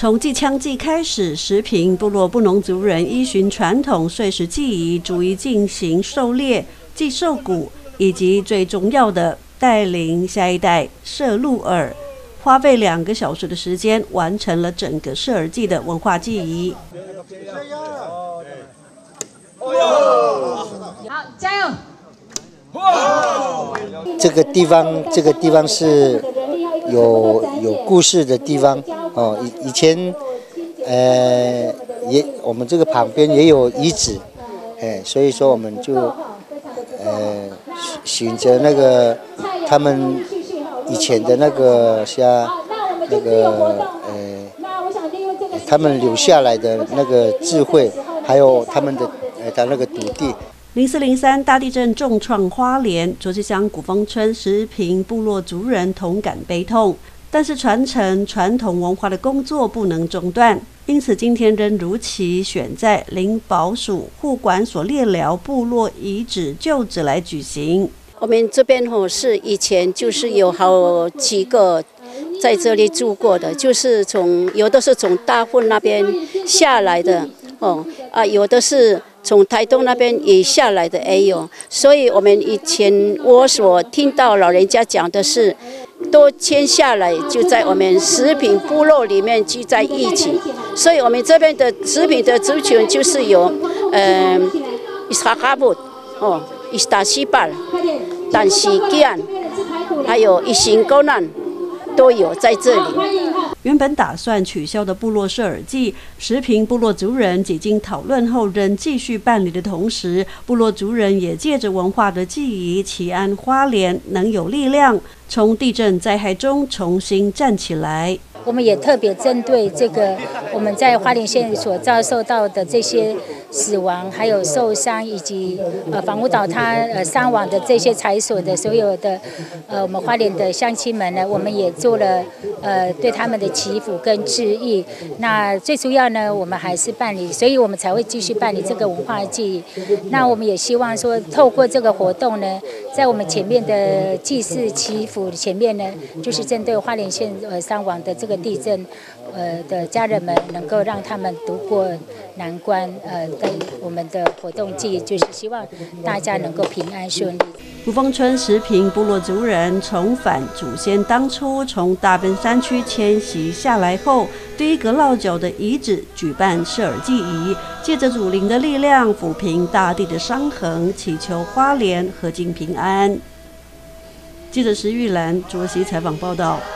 从祭枪祭开始，石屏部落布农族人依循传统岁时祭仪，逐一进行狩猎、祭兽骨，以及最重要的带领下一代射鹿耳，花费2个小时的时间，完成了整个射耳祭的文化祭仪。 好，加油！ 这个地方是有故事的地方哦。以前我们这个旁边也有遗址，所以说我们就选择那个他们以前的那个像那个他们留下来的那个智慧，还有他们的那个土地。 0403大地震重创花莲，卓溪乡古丰村石屏部落族人同感悲痛，但是传承传统文化的工作不能中断，因此今天仍如期选在林保署护管所列寮部落遗址旧址来举行。 我们这边是以前就是有好几个在这里住过的，就是有的是从大混那边下来的有的是从台东那边也下来的也有，所以我们以前我所听到老人家讲的是，都迁下来就在我们石屏部落里面聚在一起，所以我们这边的石屏的族群就是有伊斯哈布伊斯达西巴、但西吉安，还有伊辛高南都有在这里。 原本打算取消的部落射耳祭，石屏部落族人几经讨论后仍继续办理的同时，部落族人也借着文化的记忆，祈安花莲能有力量从地震灾害中重新站起来。 我们也特别针对这个我们在花莲县所遭受到的这些死亡，还有受伤，以及房屋倒塌伤亡的这些财所的所有的我们花莲的乡亲们呢，我们也做了对他们的祈福跟致意。那最主要呢，我们还是办理，所以我们才会继续办理这个文化祭。那我们也希望说，透过这个活动呢，在我们前面的祭祀祈福前面呢，就是针对花莲县伤亡的这个地震的家人们，能够让他们度过难关。跟我们的活动祭就是希望大家能够平安顺利。 古丰村石屏部落族人重返祖先当初从大奔山区迁徙下来后第一个落脚的遗址举办射耳祭仪，借着祖灵的力量抚平大地的伤痕，祈求花莲和尽平安。记者石玉兰卓溪采访报道。